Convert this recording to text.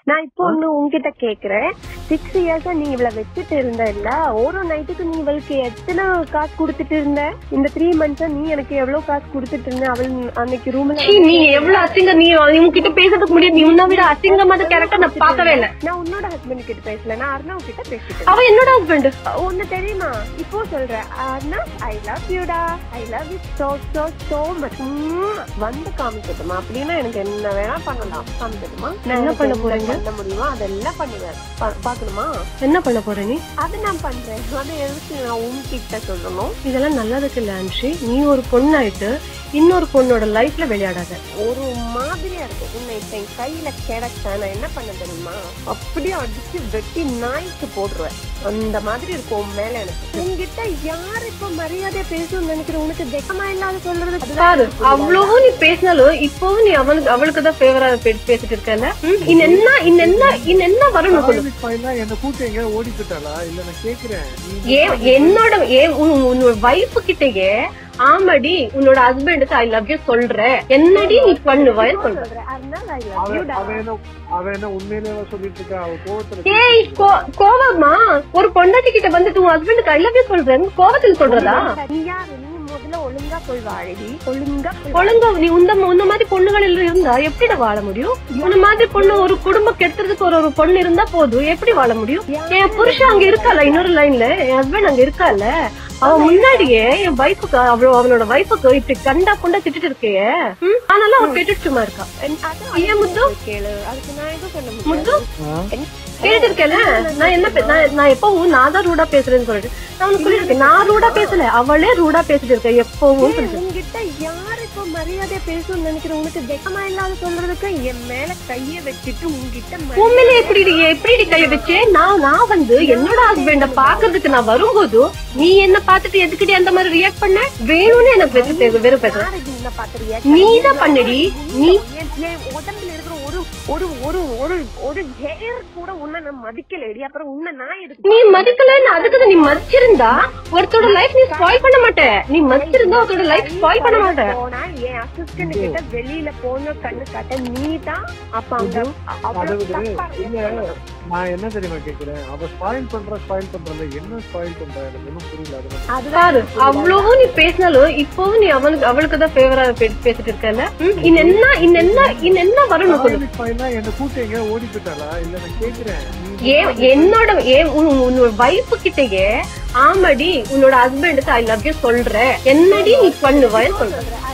நான் இப்போ ஒண்ணு உங்ககிட்ட கேக்குறேன். 6 இயர்ஸா நீ இவளை வச்சுட்டு இருந்த இல்ல, ஒரு நைட்டுக்கு நீ இவளுக்கு எத்தனை காசு குடுத்துட்டு இருந்த? இந்த 3 months நீ எனக்கு எவ்வளவு காசு குடுத்துட்டு இருந்த? அவள் அன்னைக்கு ரூம்ல நீ எவ்வளவு அசிங்க, நீ உங்ககிட்ட பேசுறதுக்கு முடியாது. நீ உன்ன விட அசிங்கமான கேரக்டர் நான் பாக்கவே இல்ல. நான் உன்னோட ஹஸ்பண்ட் கிட்ட பேசல, நான் அர்ணவ் கிட்ட பேசிட்டேன். அவ என்னோட ஹஸ்பண்ட். ஒண்ணு தெரியுமா, இப்போ சொல்றேன் அர்ணவ், ஐ லவ் யூடா, I love you so so so much. வந்து காமிக்கட்டுமா? அப்படின்னா எனக்கு என்ன வேணா பண்ணலாம். காமிக்கட்டுமா? நான் என்ன பண்ண போறேன்? பண்ண முடியுமா? அதெல்லாம் பண்ணுவேன். பாக்கணுமா? என்ன பண்ண போற நீ? அது நான் பண்றேன். அது எதுக்கு நான் உன்கிட்ட சொல்லணும்? இதெல்லாம் நல்லதுக்கு இல்ல அன்ஷி. நீ ஒரு பொண்ணாயிட்டு இன்னொரு பொண்ணோட லைஃப்ல விளையாடாத. ஒரு மாதிரியா இருக்கு. உன்னை இப்ப கையில கிடைச்ச நான் என்ன பண்ண தெரியுமா? அப்படியே அடிச்சு வெட்டி நாய்க்கு போடுவேன். அந்த மாதிரி இருக்கும் மேல எனக்கு. உன்கிட்ட யாரு இப்ப மரியாதையா பேசணும்னு நினைக்கிறேன்? உனக்கு வெக்கமா இல்லாத சொல்றது பாரு. அவ்வளவும் நீ பேசினாலும் இப்பவும் நீ அவளுக்கு தான் ஃபேவரா பேசிட்டு இருக்கல. என்ன வரணும் சொல்லு. என்ன கூட்டங்க ஓடிக்கிட்டாளா இல்ல? நான் கேக்குறேன், என்னோட வைஃப் கிட்டயே ஆமாடி உன்னோட ஹஸ்பண்டுக்கு ஐ லவ் யூ சொல்ற, என்னடி நீ பண்ணுவ சொல்ற. கோவமா ஒரு பொண்டாட்டி கிட்ட வந்துட்டு உன் ஹஸ்பண்டுக்கு ஐ லவ் யூ சொல்றேன்னு கோவத்தில் சொல்றதா? ஒழுங்கா போய் வாழடி. ஒழுங்கா நீ உன்ன மாதிரி பொண்ணுகள் இருந்தா எப்படி வாழ முடியும்? உன்ன மாதிரி பொண்ணு ஒரு குடும்பம் கெடுத்துறதுக்கு ஒரு பொண்ணு இருந்தா போதும், எப்படி வாழ முடியும்? என் புருஷன் அங்க இருக்கால, இன்னொரு லைன்ல என் ஹஸ்பண்ட் அங்க இருக்கால. அவன் முன்னாடியே என் வைஃபுக்கு அவனோட வைஃபுக்கு இப்படி கண்டா கொண்டா திட்டு இருக்கே. ஆனாலும் அவன் கேட்டுட்டு சும்மா இருக்கா. ஏன் முத்து கேளு, அதுக்கு நான் எதுவும் சொல்ல முடியும். முத்து கேட்டு இருக்கேன். நான் எப்பவும் நான் தான் ரூடா பேசுறேன்னு சொல்லிட்டு நான் உனக்கு சொல்லிருக்கேன். நான் ரூடா பேசல, அவளே ரூடா பேசிட்டு இருக்கேன் எப்பவும். உங்ககிட்ட யாரு இப்ப மரியாதையா பேசணும்னு நினைக்கிறேன்? உனக்கு வெக்கமா இல்லாத சொல்றதுக்கு என் மேல கைய வச்சுட்டு உங்ககிட்ட உண்மையில எப்படி கைய வச்சு நான் வந்து என்னோட ஹஸ்பண்ட பாக்குறதுக்கு நான் வரும்போது நீ என்ன பாத்துட்டு எதுக்கிட்டே அந்த மாதிரி ரியாக்ட் பண்ண? வேணும்னு எனக்கு வெறும் பேசுற நீதான் பண்ணடி. நீ உடம்புல இருக்கிற ஒரு ஒரு ஒரு ஒரு ஹேர் கூட உன்னை நான் மதிக்கலடி. அப்புறம் உன்னை நான் எதுக்கு நீ மதிக்கலன்னு? அதுக்கு நீ மதிச்சிருந்தா ஒருத்தோட லைஃப் நீ ஸ்பாயில் பண்ண மாட்ட. நீ மதிச்சிருந்தா ஒருத்தோட லைஃப் ஸ்பாயில் பண்ண மாட்ட. போனா என் அசிஸ்டன்ட் கிட்ட வெளியில போன கண்ணு காட்ட நீ தான் அப்ப அங்க நான் என்ன தெரியுமா கேக்குறேன்? அவ ஸ்பாயில் பண்றல என்ன ஸ்பாயில் பண்ற எனக்கு ஒன்னும் புரியல. அதுதான் அவ்வளவும் நீ பேசினாலும் இப்பவும் நீ அவளுக்கு தான் ஃபேவரா பேசிட்டு இருக்கல. என்ன வரணும் சொல்லு. என்ன கூட்டங்க ஓடிக்கிட்டாளா இல்ல? நான் கேக்குறேன், என்னோட வைஃப் கிட்டயே ஆமாடி உன்னோட ஹஸ்பண்டுக்கு ஐ லவ் யூ சொல்ற, என்னடி நீ பண்ணுவ சொல்ற.